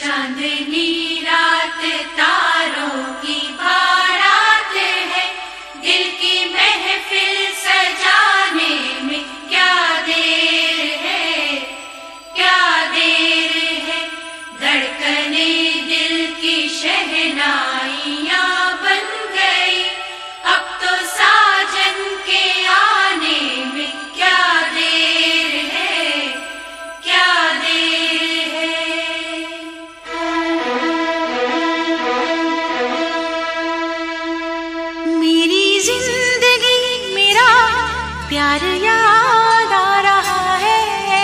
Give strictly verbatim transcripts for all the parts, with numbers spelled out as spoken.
चांदनी रात तारों की बारात है, दिल की महफिल सजाने में क्या देर है, क्या देर है। धड़कने दिल की शहनाइयाँ बन गई, अब तो साजन के आने में क्या देर है, क्या देर है। मेरी जिंदगी मेरा प्यार याद आ रहा है,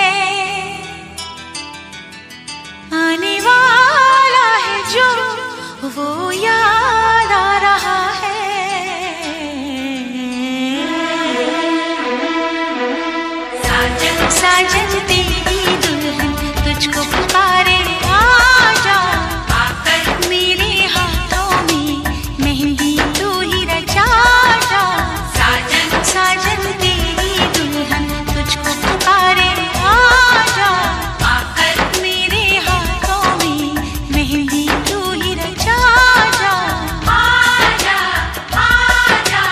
आने वाला है जो वो याद आ रहा है। साजन साजन तेरी दुल्हन तुझको पुकारे, आजा आकर मेरे हाथों में मेहंदी तू ही रचा जा। साजन साजन तेरी दुल्हन तुझको पुकारे, आजा आकर मेरे हाथों में मेहंदी तू ही रचा जा। आजा आजा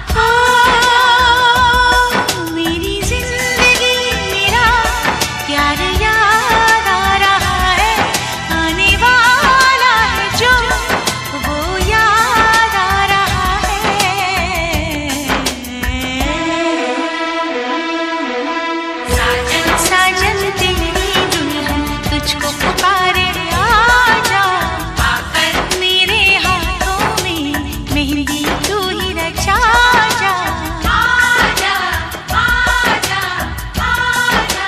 ओ मेरी जिंदगी मेरा प्यार याद आ रहा है, आने वाला है जो वो याद आ रहा है। साजन साजन तेरी दुल्हन तुझको पुकारे, आजा आकर मेरे हाथों में मेहंदी तू ही रचा जा। आजा आजा आजा।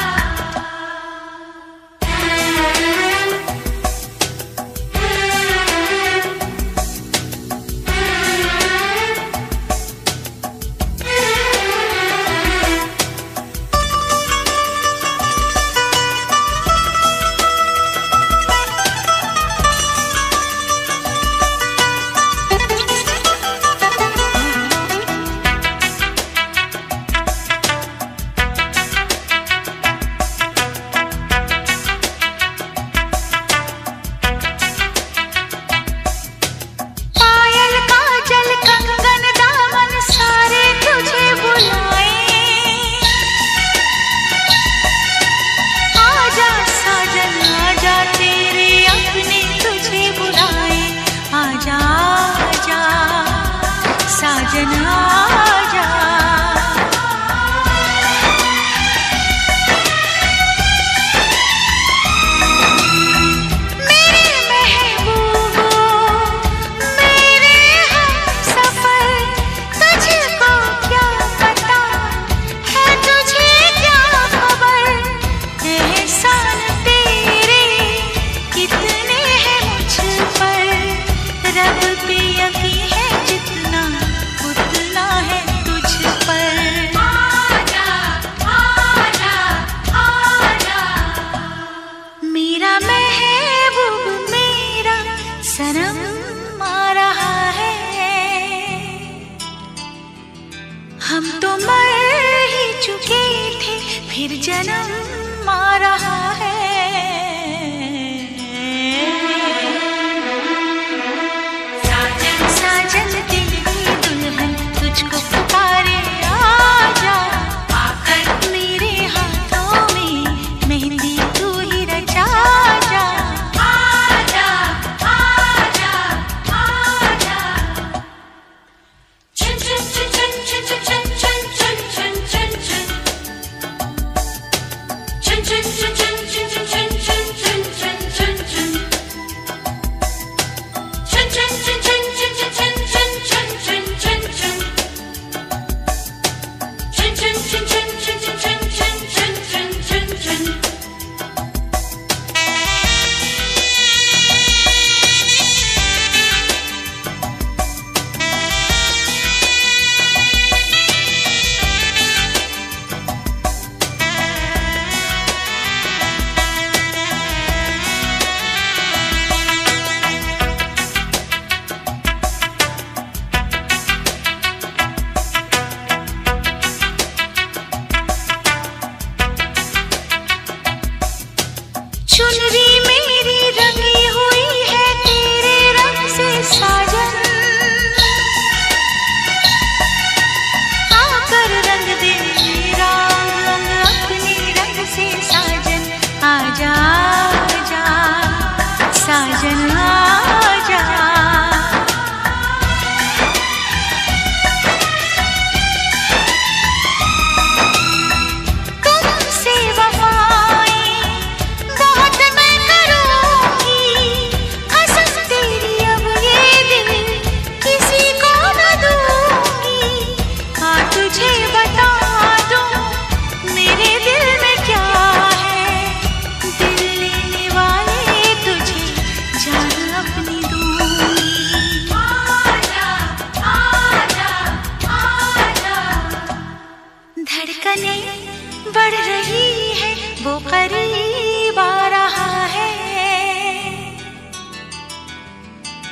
पायल काजल कंगन दामन सारे तुझे बुलाए, आजा साजन आजा तेरे अपने तुझे बुलाए। आजा आजा साजन आजा। मेरे महबूबो मेरे हमसफर, तुझको क्या पता है, तुझे क्या खबर, एहसान तेरे कितने हैं मुझ पर। रब पे यकीन है जितना, उतना है तुझ पर। आजा आजा आजा। मेरा महबूब मेरा सनम आ रहा है, हम तो मर ही चुके थे फिर जन्म आ रहा है। साजन साजन तेरी दुल्हन तुझको पुकारे, आजा आकर मेरे हाथों में मेहंदी तू ही रचा जा। आजा आजा आजा। चुन चुन चुन चुन चुन चुन चुन चुन चुन चुन चुन चुन चुन चुन चुन चुन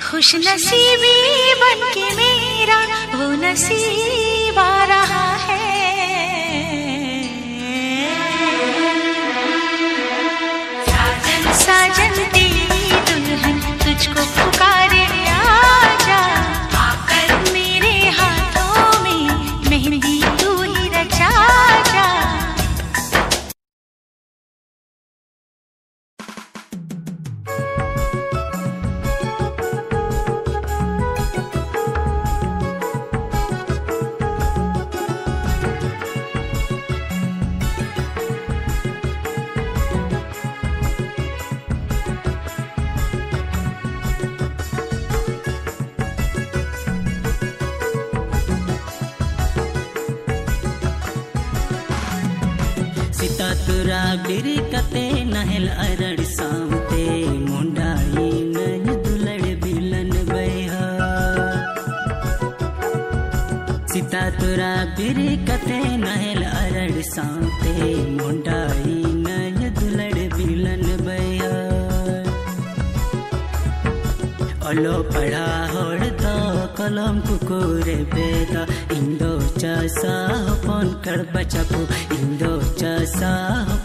खुश नसीबी बन के मेरा वो नसीब आ रहा है। साजन साजन तेरी दुल्हन तुझको पुकारे आजा, आकर मेरे हाथों में मेहंदी तू ही रचा जा। तुरा बिरी कते नहल अरड़ सामते मुंडाई नय दुलड़ बिलन बैहा। सीता तुरा बिरी कते नहल अरड़ सामते मुंडाई नय दुलड़ बिलन बैहा। ओलो पढ़ा होड़ तो कलम कुकुरे बेदा इंदो चसा पन कर बचपू इंदो चसा